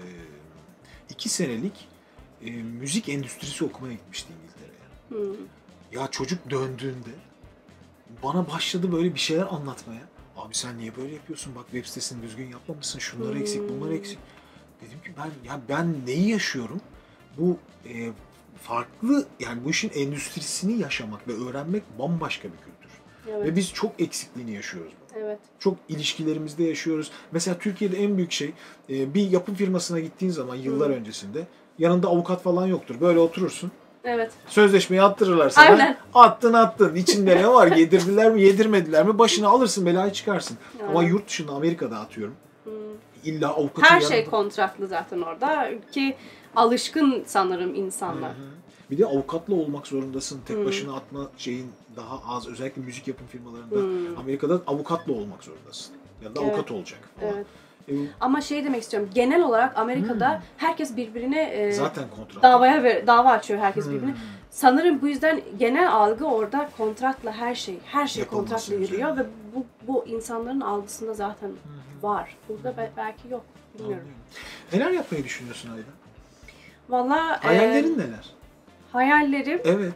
A: 2 senelik müzik endüstrisi okumaya gitmişti İngiltere'ye. Ya çocuk döndüğünde bana başladı böyle bir şeyler anlatmaya. Abi sen niye böyle yapıyorsun? Bak web sitesini düzgün yapmamışsın. Şunlar eksik, bunlar eksik. Dedim ki ben neyi yaşıyorum? Bu farklı yani bu işin endüstrisini yaşamak ve öğrenmek bambaşka bir kültür.
B: Evet.
A: Ve biz çok eksikliğini yaşıyoruz bunu.
B: Evet.
A: Çok ilişkilerimizde yaşıyoruz. Mesela Türkiye'de en büyük şey bir yapım firmasına gittiğin zaman yıllar öncesinde yanında avukat falan yoktur. Böyle oturursun.
B: Evet.
A: Sözleşmeyi attırırlar sana.
B: Aynen.
A: Attın. İçinde ne var? Yedirdiler mi, yedirmediler mi? Başını alırsın, belayı çıkarsın.
B: Aynen.
A: Ama yurt dışında Amerika'da atıyorum. İlla avukatın
B: Her
A: yanında.
B: şey kontratlı zaten orada ki alışkın sanırım insanlar.
A: Bir de avukatla olmak zorundasın. Tek başına atma şeyin daha az. Özellikle müzik yapım firmalarında. Amerika'da avukatla olmak zorundasın. Ya da avukat olacak falan.
B: Evet. Ama şey demek istiyorum. Genel olarak Amerika'da herkes birbirine
A: zaten kontrat.
B: dava açıyor herkes birbirine. Sanırım bu yüzden genel algı orada kontratla her şey
A: Yapılması
B: kontratla yürüyor ve bu insanların algısında zaten var. Burada belki yok. Bilmiyorum.
A: Neler yapmayı düşünüyorsun Ayda?
B: Vallahi
A: Hayallerin neler?
B: Hayallerim.
A: Evet.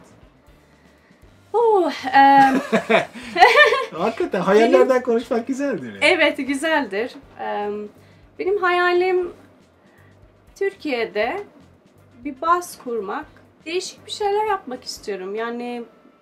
B: Oh,
A: Hakikaten hayallerden konuşmak güzeldir. Yani.
B: evet güzeldir. Benim hayalim Türkiye'de bir baz kurmak, değişik bir şeyler yapmak istiyorum. Yani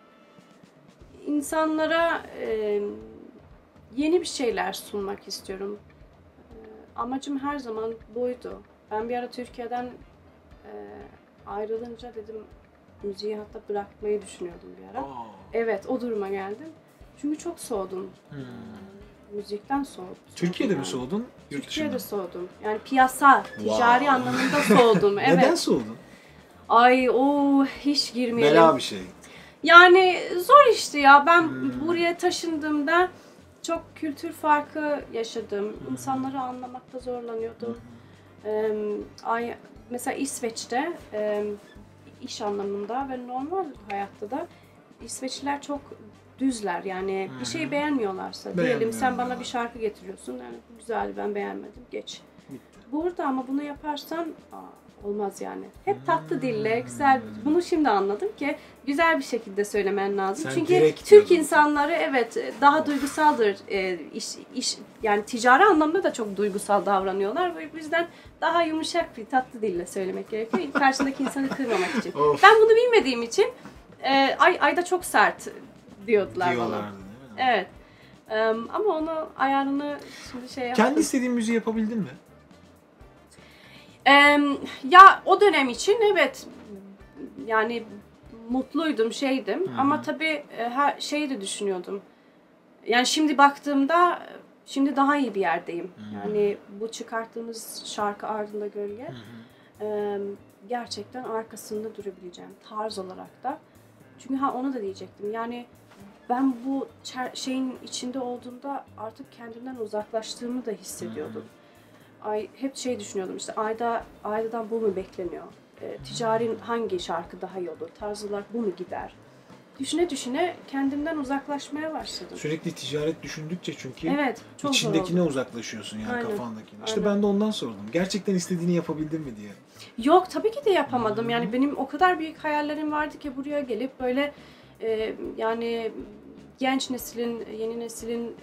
B: insanlara yeni bir şeyler sunmak istiyorum. Amacım her zaman buydu. Ben bir ara Türkiye'den ayrılınca dedim müziği hatta bırakmayı düşünüyordum bir ara. Evet o duruma geldim. Çünkü çok soğudum. Müzikten soğudum.
A: Türkiye'de mi soğudun?
B: Türkiye'de soğudum. Yani piyasa, ticari anlamında soğudum. Evet.
A: Neden soğudun?
B: Ay hiç girmeyelim.
A: Bela bir şey.
B: Yani zor işte ya. Ben buraya taşındığımda çok kültür farkı yaşadım. İnsanları anlamakta zorlanıyordum. Mesela İsveç'te iş anlamında ve normal hayatta da İsveçliler çok düzler. Yani bir şeyi beğenmiyorlarsa diyelim sen bana bir şarkı getiriyorsun. Yani bu güzel ben beğenmedim. Geç.
A: Bitti.
B: Burada ama bunu yaparsan olmaz yani. Hep tatlı dille, güzel. Bunu şimdi anladım ki güzel bir şekilde söylemen lazım.
A: Sen
B: çünkü Türk
A: diyordun.
B: insanları evet daha duygusaldır. İş yani ticari anlamda da çok duygusal davranıyorlar. Bu yüzden daha yumuşak bir tatlı dille söylemek gerekiyor. Karşındaki insanı kırmamak için. Ben bunu bilmediğim için Ayda çok sert diyorlar bana. Evet. Ama onu ayarını şimdi şey yaptım.
A: Kendi istediğin müziği yapabildin mi?
B: Ya o dönem için evet yani mutluydum, şeydim. Ama tabii her şeyi de düşünüyordum. Yani şimdi baktığımda şimdi daha iyi bir yerdeyim. Yani bu çıkarttığımız şarkı Ardında Gölge gerçekten arkasında durabileceğim tarz olarak da. Çünkü onu da diyecektim. Yani ben bu şeyin içinde olduğumda artık kendimden uzaklaştığımı da hissediyordum. Hep şey düşünüyordum, işte Ayda'dan bu mu bekleniyor? Ticari hangi şarkı daha iyi olur? Tarz olarak bu mu gider? Düşüne düşüne kendimden uzaklaşmaya başladım.
A: Sürekli ticaret düşündükçe çünkü
B: evet, çok
A: içindekine uzaklaşıyorsun yani,
B: aynen,
A: kafandakine. İşte
B: aynen.
A: Ben de ondan sordum. Gerçekten istediğini yapabildin mi diye.
B: Yok, tabii ki de yapamadım. Yani benim o kadar büyük hayallerim vardı ki buraya gelip böyle yani genç neslin, yeni neslin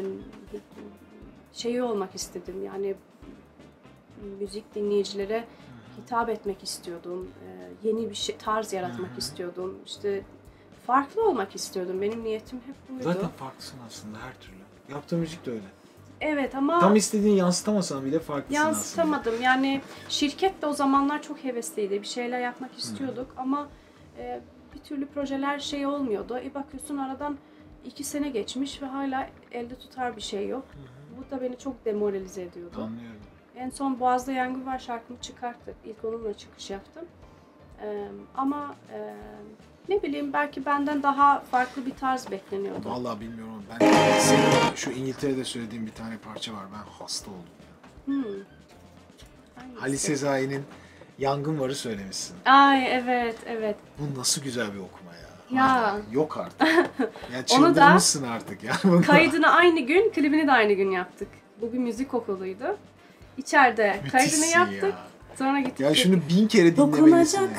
B: şeyi olmak istedim. Yani müzik dinleyicilere hitap etmek istiyordum. Yeni bir tarz yaratmak istiyordum. İşte farklı olmak istiyordum. Benim niyetim hep buydu.
A: Zaten farklısın aslında her türlü. Yaptığın müzik de öyle.
B: Evet ama
A: tam istediğini yansıtamasan bile farklısın
B: yansıtamadım. Aslında. Yani şirket de o zamanlar çok hevesliydi. Bir şeyler yapmak istiyorduk ama bir türlü projeler şey olmuyordu. Bakıyorsun aradan 2 sene geçmiş ve hala elde tutar bir şey yok. Bu da beni çok demoralize ediyordu.
A: Anlıyorum.
B: En son Boğaz'da Yangın Var şarkımı çıkarttık. İlk onunla çıkış yaptım. Ama ne bileyim, belki benden daha farklı bir tarz bekleniyordu.
A: Vallahi bilmiyorum. Ben senin şu İngiltere'de söylediğim bir tane parça var. Ben hasta oldum ya. Halis Sezai'nin Yangın Var'ı söylemişsin.
B: Ay evet, evet.
A: Bu nasıl güzel bir okuma ya.
B: Ya.
A: Yok artık. Yani çıldırmışsın artık ya.
B: Kaydını aynı gün, klibini de aynı gün yaptık. Bu bir müzik okuluydu. İçeride kaydını yaptık. Ya. Sonra gittik.
A: Ya şunu 1000 kere dinlemelisin ya.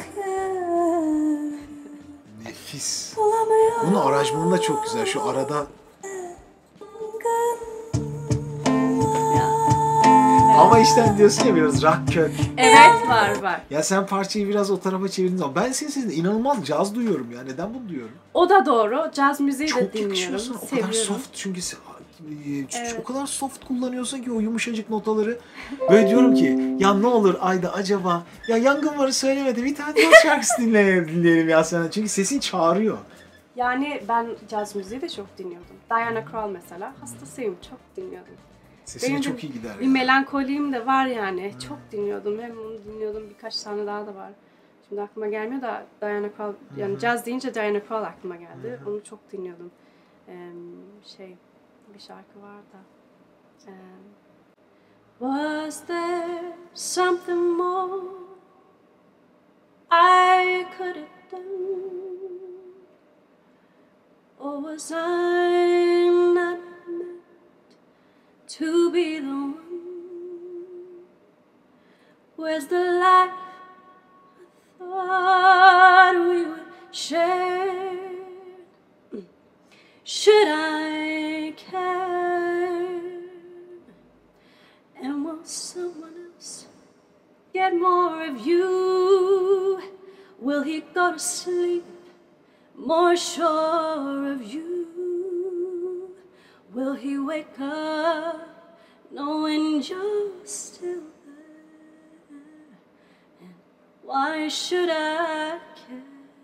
A: Nefis. Bunun aranjmanı da çok güzel. Şu arada. Ama işte diyorsun ya biraz rock kök.
B: Evet, var.
A: Ya sen parçayı biraz o tarafa çevirdiğin zaman ben senin sesinde inanılmaz caz duyuyorum ya. Neden bunu duyuyorum?
B: O da doğru. Caz müziği
A: çok
B: de dinliyorum.
A: Yakışıyorsun. O
B: seviyorum.
A: kadar soft çünkü evet. O kadar soft kullanıyorsun ki o yumuşacık notaları. Böyle diyorum ki ya ne olur Ayda acaba ya Yangın Var'ı söylemedi, bir tane caz şarkısı dinleyelim ya sana. Çünkü sesin çağırıyor.
B: Yani ben caz müziği de çok dinliyordum. Diana Krall mesela hastasıyım. Çok dinliyordum.
A: Sesine
B: benim
A: çok iyi gider.
B: Bir melankoliyim de var yani. Çok dinliyordum. Hem onu dinliyordum, birkaç tane daha da var. Şimdi aklıma gelmiyor da Diana Krall, yani caz deyince Diana Krall aklıma geldi. Onu çok dinliyordum. Bir şarkı var da. Was there something more I could have done? Or was I not meant to be the one? Where's the life I thought we would share? Should I care? And will someone else get more of you? Will he go to sleep more sure of you? Will he wake up knowing you're still there? And why should I care?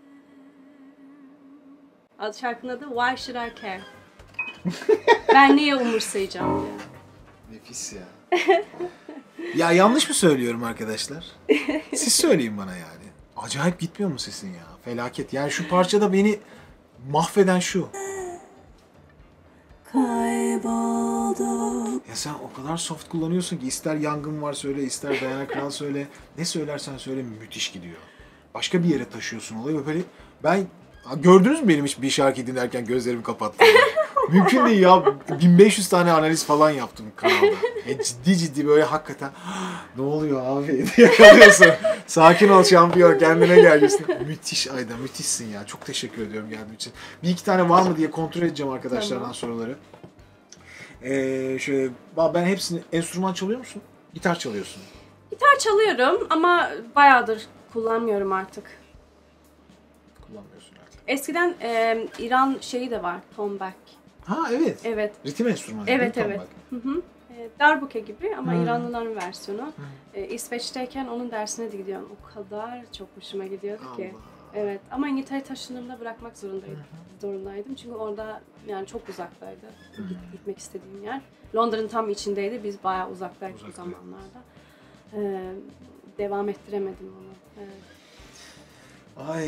B: Adı şarkının adı Why Should I Care? Ben niye umursayacağım diye.
A: Nefis ya. Ya yanlış mı söylüyorum arkadaşlar? Siz söyleyin bana yani. Acayip gitmiyor mu sesin ya? Felaket. Yani şu parçada beni mahveden şu. Kayboldum. Ya sen o kadar soft kullanıyorsun ki ister Yangın Var söyle, ister Diana Krall söyle. Ne söylersen söyle müthiş gidiyor. Başka bir yere taşıyorsun olayı. Böyle ben gördünüz mü benim hiç bir şarkı dinlerken gözlerimi kapattım? Mümkün değil ya. 1500 tane analiz falan yaptım kanalda. Ciddi böyle hakikaten ne oluyor abi diye kalıyorsun. Sakin ol şampiyon, kendine gel. Müthiş Ayda, müthişsin ya. Çok teşekkür ediyorum geldiğin için. Bir iki tane var mı diye kontrol edeceğim arkadaşlardan soruları. Şöyle, ben hepsini, enstrüman çalıyor musun? Gitar çalıyorsun.
B: Gitar çalıyorum ama bayağıdır kullanmıyorum artık.
A: Kullanmıyorsun artık.
B: Eskiden İran şeyi de var, tombak.
A: Ha evet.
B: Evet.
A: Ritim enstrümanı.
B: Evet. Darbuka gibi ama İranlıların versiyonu. İsveç'teyken onun dersine de gidiyorum. O kadar çok hoşuma gidiyordu ki. Evet ama İngiltere'ye taşındığımda bırakmak zorundaydım. Çünkü orada yani çok uzaktaydı. Gitmek istediğim yer. Londra'nın tam içindeydi. Biz bayağı uzaktaydık o zamanlarda. Devam ettiremedim onu. Evet.
A: Ay.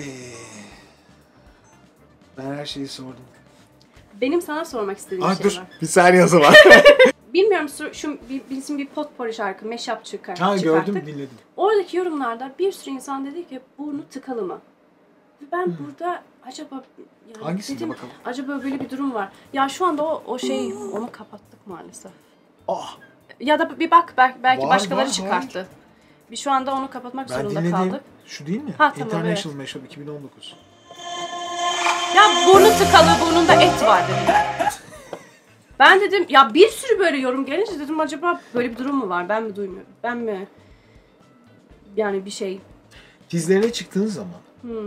A: Ben her şeyi sordum.
B: Benim sana sormak istediğim şey
A: Dur,
B: var.
A: bir saniye o zaman.
B: Bilmiyorum şu bizim bir potpourri şarkı, mashup çıkarttık.
A: Ha gördüm, dinledim.
B: Oradaki yorumlarda bir sürü insan dedi ki burnu tıkalı mı? Ve ben burada acaba yani
A: hangisinde
B: dedim,
A: bakalım?
B: acaba böyle bir durum var. Ya şu anda o şey onu kapattık maalesef.
A: Ah.
B: Ya da bir bak belki
A: Var,
B: başkaları
A: var,
B: çıkarttı.
A: var.
B: Bir şu anda onu kapatmak
A: Ben
B: zorunda
A: dinlediğim
B: kaldık.
A: şu değil mi?
B: Ha, tamam,
A: International Mashup 2019.
B: Ya burnu tıkalı, burnunda et var dediler. Ben dedim ya bir sürü böyle yorum gelince dedim acaba böyle bir durum mu var? Ben mi duymuyorum? Ben mi yani bir şey.
A: Dizlerine çıktığın zaman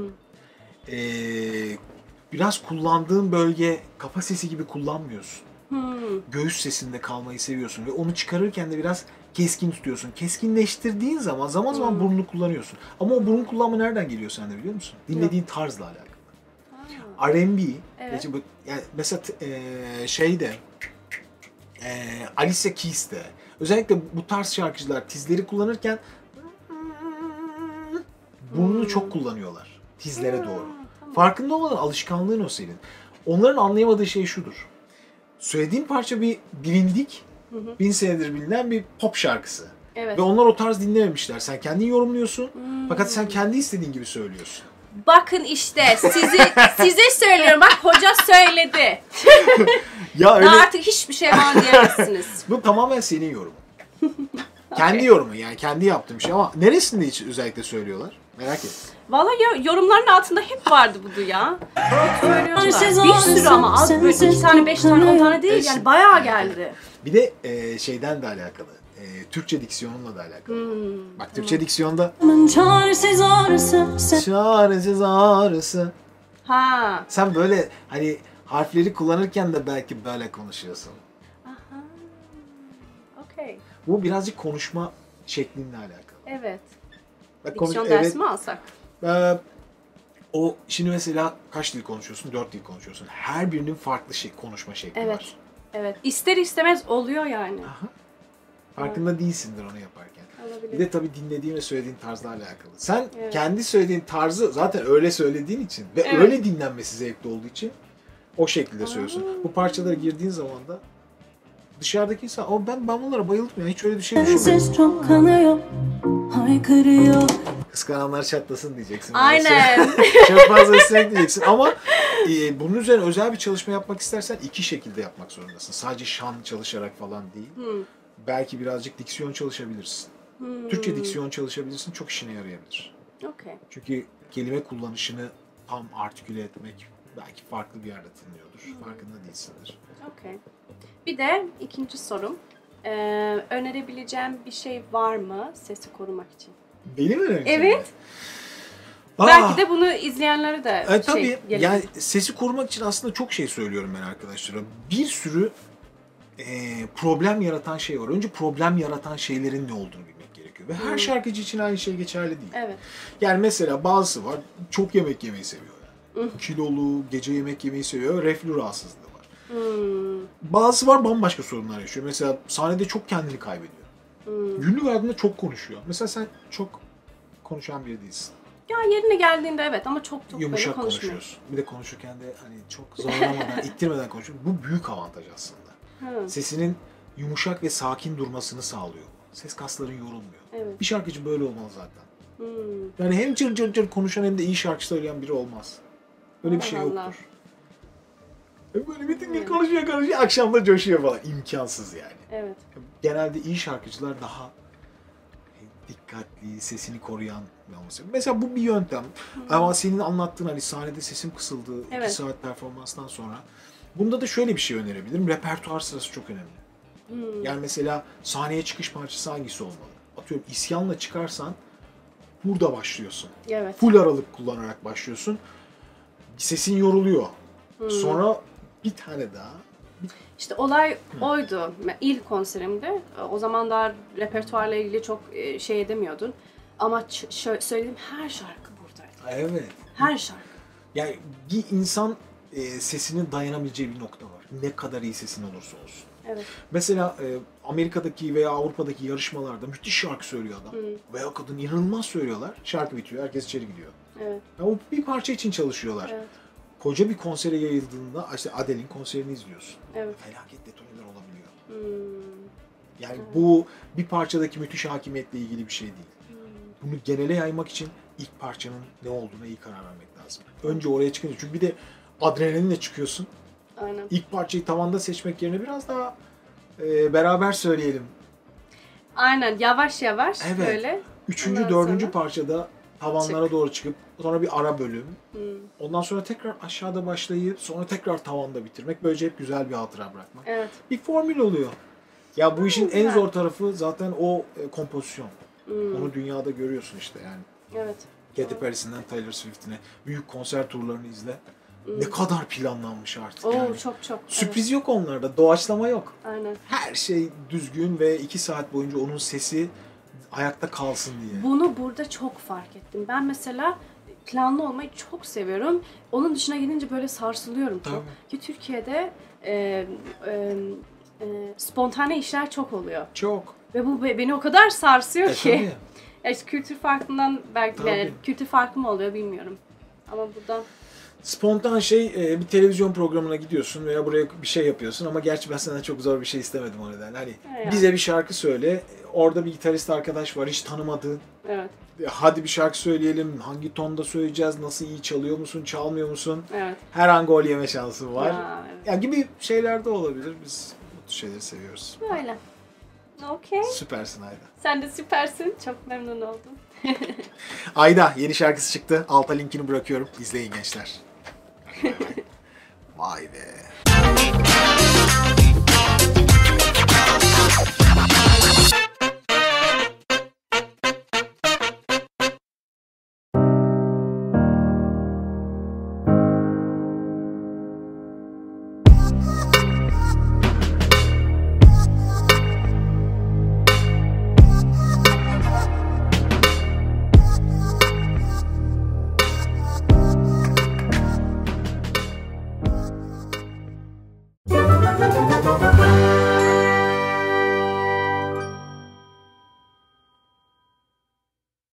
A: biraz kullandığın bölge kafa sesi gibi kullanmıyorsun. Göğüs sesinde kalmayı seviyorsun ve onu çıkarırken de biraz keskin tutuyorsun. Keskinleştirdiğin zaman zaman burnunu kullanıyorsun. Ama o burun kullanma nereden geliyor sende biliyor musun? Dinlediğin tarzla alakalı. R&B,
B: Evet.
A: yani mesela şeyde Alicia Keys'te özellikle bu tarz şarkıcılar tizleri kullanırken burnunu çok kullanıyorlar tizlere doğru.
B: Tamam.
A: Farkında olmadan alışkanlığın o senin. Onların anlayamadığı şey şudur. Söylediğin parça bir bilindik, 1000 senedir bilinen bir pop şarkısı.
B: Evet.
A: Ve onlar o tarz dinlememişler. Sen kendin yorumluyorsun fakat sen kendi istediğin gibi söylüyorsun.
B: Bakın işte size söylüyorum bak hoca söyledi.
A: Ya öyle,
B: Daha artık hiçbir şey var diyemezsiniz.
A: bu tamamen senin yorumun. Kendi yorumu yani kendi yaptığım şey ama neresinde hiç özellikle söylüyorlar? Merak ettim.
B: Vallahi yorumların altında hep vardı bu ya. Hep söylüyorlar. Bir sürü ama az böyle 2 tane 5 tane 10 tane değil yani bayağı geldi.
A: Bir de şeyden de alakalı. Türkçe diksiyonunla da alakalı. Bak Türkçe diksiyonda
C: çaresiz ağrısı
A: çaresiz ağrısı.
B: Ha.
A: Sen böyle hani harfleri kullanırken de belki böyle konuşuyorsun.
B: Aha. Okey.
A: Bu birazcık konuşma şeklinle alakalı.
B: Evet.
A: Bak,
B: Diksiyon dersi mi alsak?
A: O şimdi mesela kaç dil konuşuyorsun? 4 dil konuşuyorsun. Her birinin farklı konuşma şekli
B: Evet.
A: var.
B: Evet. İster istemez oluyor yani.
A: Aha. Farkında değilsindir onu yaparken.
B: Olabilir.
A: Bir de tabii dinlediğin ve söylediğin tarzla alakalı. Sen kendi söylediğin tarzı zaten öyle söylediğin için ve öyle dinlenmesi zevkli olduğu için o şekilde söylüyorsun. Bu parçalara girdiğin zaman da dışarıdaki insan, ben bunlara bayıldım ya, hiç öyle bir şey düşünmedim.
C: Sensiz çok kanıyor, haykırıyor.
A: Kıskananlar çatlasın diyeceksin.
B: Aynen.
A: Çok fazla istek diyeceksin ama bunun üzerine özel bir çalışma yapmak istersen iki şekilde yapmak zorundasın. Sadece şan çalışarak falan değil. Belki birazcık diksiyon çalışabilirsin. Türkçe diksiyon çalışabilirsin, çok işine yarayabilir.
B: Okay.
A: Çünkü kelime kullanışını tam artiküle etmek belki farklı bir yerde tınlıyordur. Farkında değilsindir.
B: Okay. Bir de ikinci sorum. Önerebileceğim bir şey var mı sesi korumak için?
A: Benim önereceğim.
B: Evet. Belki de bunu izleyenlere de
A: tabii.
B: Gelir.
A: Yani sesi korumak için aslında çok şey söylüyorum ben arkadaşlara. Bir sürü problem yaratan şey var. Önce problem yaratan şeylerin ne olduğunu bilmek gerekiyor. Ve her şarkıcı için aynı şey geçerli değil.
B: Evet.
A: Yani mesela bazısı var, çok yemek yemeyi seviyor. Yani. Kilolu, gece yemek yemeyi seviyor, reflü rahatsızlığı var. Bazısı var bambaşka sorunlar yaşıyor. Mesela sahnede çok kendini kaybediyor. Günlük hayatında çok konuşuyor. Mesela sen çok konuşan biri değilsin.
B: Ya yerine geldiğinde evet ama çok
A: yumuşak
B: böyle
A: konuşuyorsun. Bir de konuşurken de hani çok zorlamadan, ittirmeden konuşuyorsun. Bu büyük avantaj aslında. Sesinin yumuşak ve sakin durmasını sağlıyor. Ses kasların yorulmuyor.
B: Evet.
A: Bir şarkıcı böyle olmalı zaten. Yani hem cır cır cır konuşan hem de iyi şarkı söyleyen biri olmaz. Öyle bir şey
B: Allah.
A: yoktur. Böyle bütün gün konuşuyor, akşamda coşuyor falan. İmkansız yani.
B: Evet.
A: Genelde iyi şarkıcılar daha dikkatli, sesini koruyan olması. Mesela bu bir yöntem. Ama senin anlattığın hani sahnede sesim kısıldı 2 saat performanstan sonra. Bunda da şöyle bir şey önerebilirim. Repertuar sırası çok önemli. Yani mesela sahneye çıkış parçası hangisi olmalı? Atıyorum isyanla çıkarsan burada başlıyorsun.
B: Evet.
A: Full aralık kullanarak başlıyorsun. Sesin yoruluyor. Sonra bir tane daha.
B: İşte olay oydu. İlk konserimde. O zaman daha repertuarla ilgili çok şey edemiyordun. Ama söylediğim her şarkı buradaydı.
A: Evet.
B: Her şarkı.
A: Yani bir insan sesinin dayanabileceği bir nokta var. Ne kadar iyi sesin olursa olsun.
B: Evet.
A: Mesela Amerika'daki veya Avrupa'daki yarışmalarda müthiş şarkı söylüyor adam. Veya kadın inanılmaz söylüyorlar. Şarkı bitiyor, herkes içeri gidiyor.
B: Evet.
A: Yani o bir parça için çalışıyorlar.
B: Evet.
A: Koca bir konsere yayıldığında, işte Adele'in konserini izliyorsun.
B: Evet.
A: Felaket detoneler olabiliyor.
B: Hmm.
A: Yani bu bir parçadaki müthiş hakimiyetle ilgili bir şey değil. Bunu genele yaymak için ilk parçanın ne olduğuna iyi karar vermek lazım. Önce oraya çıkınca, çünkü bir de adrenalinle çıkıyorsun.
B: Aynen.
A: İlk parçayı tavanda seçmek yerine biraz daha beraber söyleyelim.
B: Aynen, yavaş yavaş
A: Evet.
B: böyle.
A: Üçüncü,
B: Ondan
A: dördüncü
B: sonra
A: parçada tavanlara doğru çıkıp sonra bir ara bölüm.
B: Hmm.
A: Ondan sonra tekrar aşağıda başlayıp sonra tekrar tavanda bitirmek. Böylece hep güzel bir hatıra bırakmak.
B: Evet.
A: Bir formül oluyor. Ya bu işin en
B: güzel.
A: zor tarafı zaten o kompozisyon.
B: Hmm.
A: Onu dünyada görüyorsun işte yani.
B: Evet.
A: Katy Perry'sinden Taylor Swift'ine büyük konser turlarını izle. Ne kadar planlanmış artık
B: Oo,
A: yani.
B: çok.
A: Sürpriz yok onlarda, doğaçlama yok.
B: Aynen.
A: Her şey düzgün ve 2 saat boyunca onun sesi ayakta kalsın diye.
B: Bunu burada çok fark ettim. Ben mesela planlı olmayı çok seviyorum. Onun dışına gidince böyle sarsılıyorum çok.
A: Tabii.
B: Ki Türkiye'de spontane işler çok oluyor.
A: Çok.
B: Ve bu beni o kadar sarsıyor ki.
A: Tabii.
B: Ya işte kültür farkından belki
A: Tabii.
B: yani kültür farkı mı oluyor bilmiyorum. Ama buradan
A: Spontan şey, bir televizyon programına gidiyorsun veya buraya bir şey yapıyorsun ama gerçi ben senden çok zor bir şey istemedim o nedenle. Hani
B: ya.
A: bize bir şarkı söyle, orada bir gitarist arkadaş var hiç tanımadığın.
B: evet.
A: Hadi bir şarkı söyleyelim, hangi tonda söyleyeceğiz, nasıl, iyi çalıyor musun, çalmıyor musun?
B: Evet.
A: Her an gol yeme şansın var.
B: Ya, evet.
A: Ya gibi şeyler de olabilir. Biz bu tür şeyleri seviyoruz.
B: Böyle. Okey.
A: Süpersin Ayda.
B: Sen de süpersin. Çok memnun oldum.
A: Ayda yeni şarkısı çıktı. Alta linkini bırakıyorum. İzleyin gençler. Hadi bay bay. Vay be.